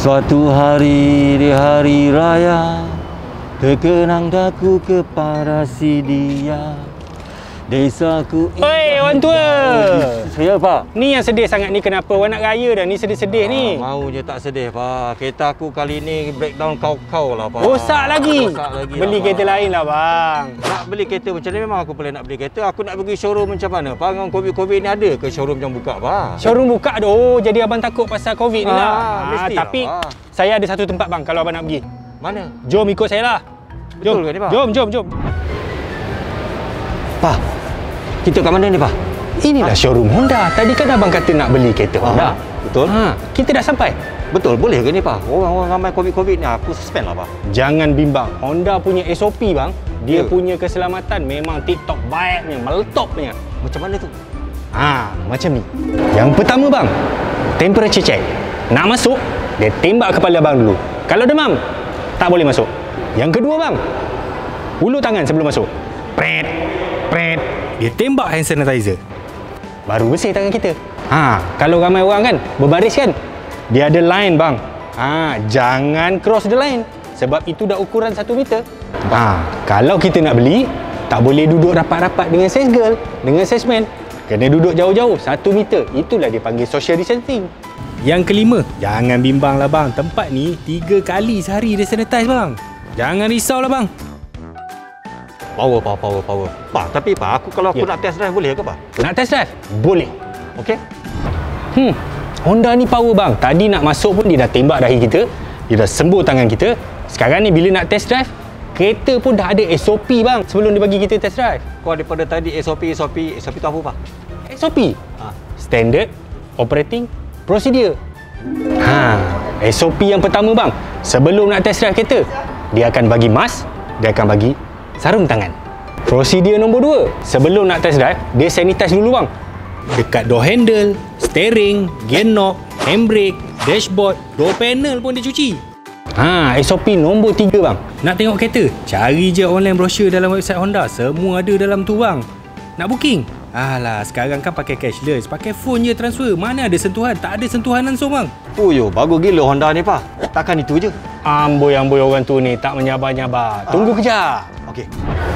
Suatu hari di hari raya, terkenang daku kepada si dia. Desaku. Oi, orang tua. Saya, Pak. Ni yang sedih sangat ni, kenapa awak nak raya dah? Ni sedih-sedih ni. Mau je tak sedih, Pak. Kereta aku kali ni breakdown kau-kau lah, Pak. Rosak lagi. Rosak lagi beli lah, kereta lain lah, bang. Nak beli kereta macam ni memang aku boleh nak beli kereta. Aku nak pergi showroom macam mana? Pak, dengan Covid ni ada ke showroom yang buka, Pak? Showroom buka dah. Oh, jadi abang takut pasal Covid ni lah. Mesti Tapi lah, saya ada satu tempat bang kalau abang nak pergi. Mana? Jom ikut saya lah. Betul ke ni, Pak? Jom. Pak, kita kat mana ni, Pak? Inilah showroom Honda. Tadi kan abang kata nak beli kereta Honda. Betul. Kita dah sampai. Betul, boleh ke ni, Pak? Orang-orang ramai Covid ni, aku suspend lah, Pak. Jangan bimbang. Honda punya SOP bang. Dia Ya. punya keselamatan memang TikTok baiknya, meletopnya. Macam mana tu? Macam ni. Yang pertama bang, temperature check. Nak masuk, dia tembak kepala abang dulu. Kalau demam, tak boleh masuk. Yang kedua bang, ulur tangan sebelum masuk. Pret. Dia tembak hand sanitizer. Baru bersih tangan kita. Kalau ramai orang kan, berbaris kan, dia ada line bang. Jangan cross the line. Sebab itu dah ukuran 1 meter. Kalau kita nak beli, tak boleh duduk rapat-rapat dengan sales girl, dengan salesman. Kena duduk jauh-jauh 1 meter. Itulah dia panggil social distancing. Yang kelima, jangan bimbang lah bang. Tempat ni 3 kali sehari dia sanitize bang. Jangan risau lah bang. Power. Pak, tapi Pak, kalau aku nak test drive boleh ke, Pak? Nak test drive? Boleh. Okey. Honda ni power bang. Tadi nak masuk pun dia dah tembak dahi kita. Dia dah sembuh tangan kita. Sekarang ni bila nak test drive, kereta pun dah ada SOP bang sebelum dia bagi kita test drive. Kau daripada tadi SOP tu apa, Pak? SOP? Standard Operating Procedure. SOP yang pertama bang, sebelum nak test drive kereta, dia akan bagi mask, dia akan bagi sarung tangan. Prosedur nombor 2, sebelum nak test drive, dia sanitize dulu bang. Dekat door handle, steering, gear knob, handbrake, dashboard, door panel pun dia cuci. SOP nombor 3 bang. Nak tengok kereta? Cari je online brochure dalam website Honda. Semua ada dalam tu bang. Nak booking? Sekarang kan pakai cashless. Pakai phone je transfer. Mana ada sentuhan? Tak ada sentuhan langsung bang. Bagus gila Honda ni, Pak. Takkan itu je? Amboi orang tu ni tak menyabar-nyabar. Tunggu kejap. Okey.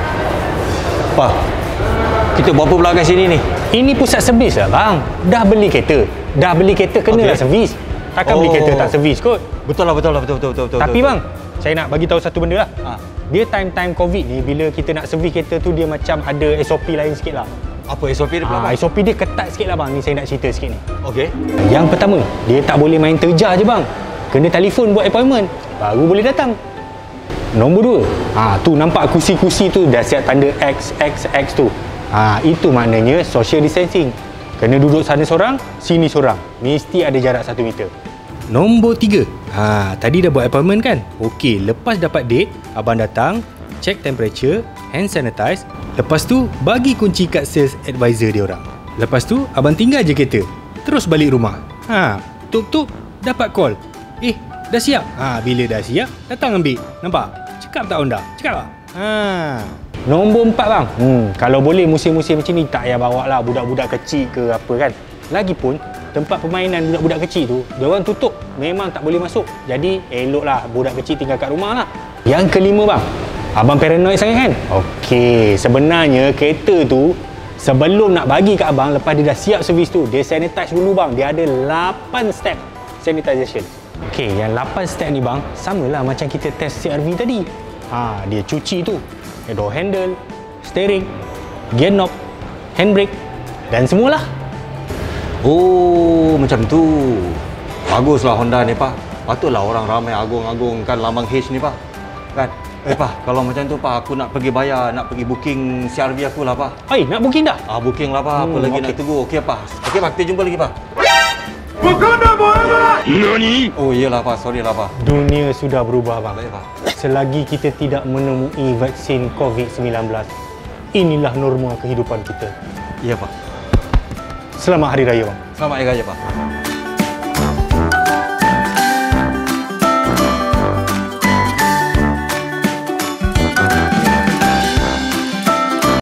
Pak, kita buat apa pula kat sini ni? Ini pusat servis lah bang. Dah beli kereta kenalah servis. Takkan beli kereta tak servis kot. Betul. Tapi bang, saya nak bagi tahu satu benda lah. Dia time Covid ni, bila kita nak servis kereta tu, dia macam ada SOP lain sikit lah. Apa SOP dia pula, Bang? SOP dia ketat sikit lah bang. Ni saya nak cerita sikit ni. Okey. Yang pertama, dia tak boleh main terjar je bang. Kena telefon buat appointment, baru boleh datang. Nombor 2, tu nampak kursi-kursi tu dah siap tanda XXX tu. Itu maknanya social distancing. Kena duduk sana seorang, sini seorang. Mesti ada jarak 1 meter. Nombor 3, tadi dah buat appointment kan? Okey, lepas dapat date, abang datang, check temperature, hand sanitize. Lepas tu, bagi kunci kat sales advisor dia orang. Lepas tu, abang tinggal je kereta. Terus balik rumah. Tuk-tuk, dapat call. Dah siap? Bila dah siap, datang ambil. Nampak? Cakap tak Honda? Cakap tak? Nombor 4 bang. Kalau boleh musim-musim macam ni, tak payah bawa lah budak-budak kecil ke apa kan. Lagipun, tempat permainan budak-budak kecil tu, diorang tutup. Memang tak boleh masuk. Jadi, eloklah budak kecil tinggal kat rumah lah. Yang kelima bang, abang paranoid sangat kan? Okey, sebenarnya kereta tu, sebelum nak bagi kat abang, lepas dia dah siap servis tu, dia sanitize dulu bang. Dia ada 8 step sanitization. Okey, yang 8 step ni bang, samalah macam kita test CRV tadi. Dia cuci tu, door handle, steering, gear knob, handbrake dan semualah. Macam tu. Baguslah Honda ni, Pak. Patutlah orang ramai agung-agungkan lambang H ni, Pak. Kan? Pak, kalau macam tu, Pak, aku nak pergi bayar, nak pergi booking CRV aku lah, Pak. Nak booking dah? Booking lah, Pak. Apa lagi nak tunggu? Okey, Pak. Okey, Pak. Kita jumpa lagi, Pak. Nani? Iyalah, Pak. Sorry lah, Pak. Dunia sudah berubah, bang. Baik, Pak. Selagi kita tidak menemui vaksin COVID-19, inilah norma kehidupan kita. Ya, Pak. Selamat Hari Raya, bang. Selamat Hari Raya, Pak.